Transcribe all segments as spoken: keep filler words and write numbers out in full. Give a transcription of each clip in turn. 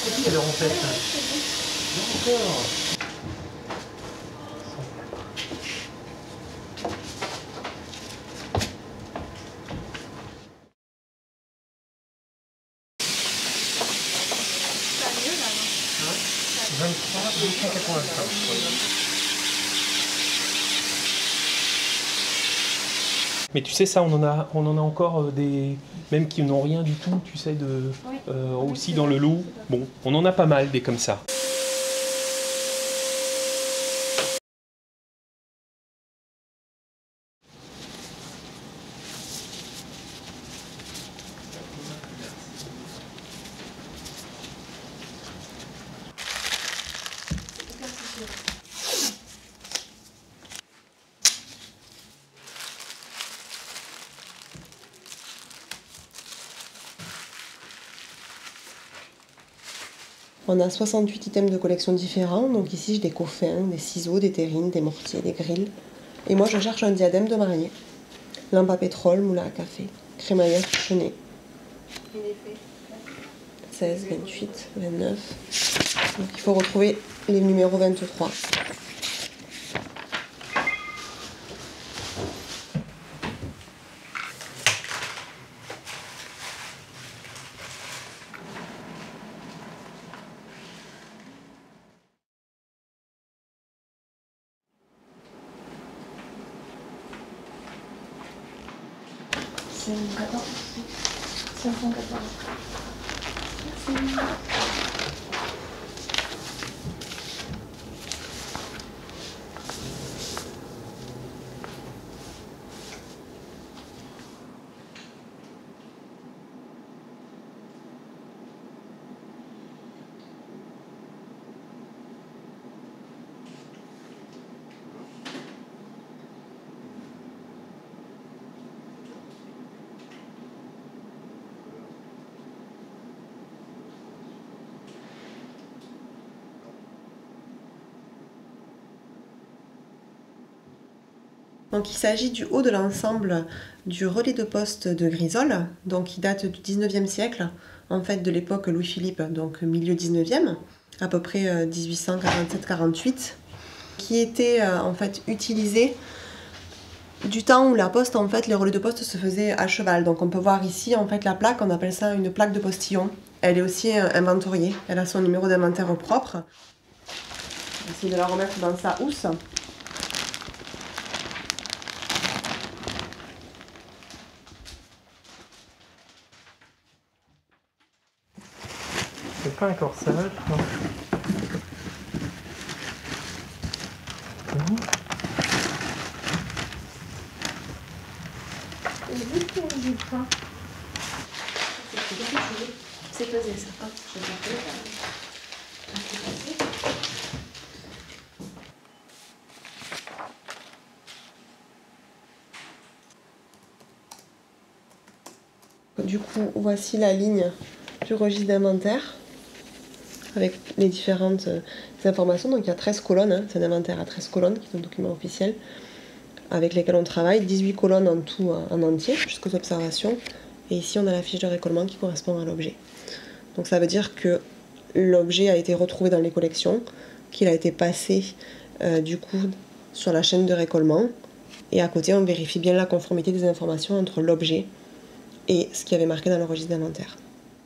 Alors en fait. D'accord. vingt-trois deux cent quatre-vingt-cinq. Mais tu sais, ça, on en a, on en a encore euh, des, même qui n'ont rien du tout, tu sais, de, oui. euh, aussi dans le lot. Bon, on en a pas mal des comme ça. On a soixante-huit items de collection différents, donc ici j'ai des coffins, des ciseaux, des terrines, des mortiers, des grilles. Et moi je cherche un diadème de mariée. Lampe à pétrole, moulin à café, crémaillère touchonnée. seize, vingt-huit, vingt-neuf. Donc il faut retrouver les numéros vingt-trois. cinq cent quatorze. cinq cent quatorze. Merci. Donc il s'agit du haut de l'ensemble du relais de poste de Grisol, donc qui date du dix-neuvième siècle, en fait de l'époque Louis-Philippe, donc milieu dix-neuvième, à peu près dix-huit cent quarante-sept quarante-huit, qui était en fait utilisé du temps où la poste, en fait, les relais de poste se faisaient à cheval. Donc on peut voir ici en fait la plaque, on appelle ça une plaque de postillon. Elle est aussi inventoriée, elle a son numéro d'inventaire propre. On va essayer de la remettre dans sa housse. C'est pas un corsage, non. Mmh. C'est pesé ça. Hop, je vais faire. Du coup, voici la ligne du registre d'inventaire avec les différentes informations. Donc il y a treize colonnes, hein. C'est un inventaire à treize colonnes qui est un document officiel avec lesquels on travaille. dix-huit colonnes en tout en entier jusqu'aux observations. Et ici on a la fiche de récollement qui correspond à l'objet. Donc ça veut dire que l'objet a été retrouvé dans les collections, qu'il a été passé euh, du coup sur la chaîne de récollement. Et à côté on vérifie bien la conformité des informations entre l'objet et ce qui avait marqué dans le registre d'inventaire.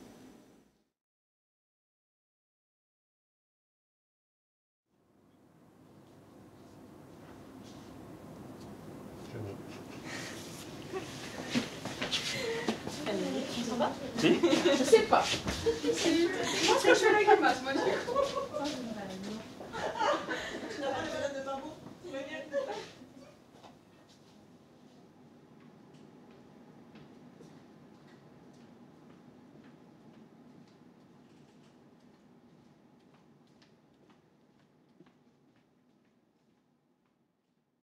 Ça va ? Je sais pas. Moi, je fais la grimace, moi, du coup.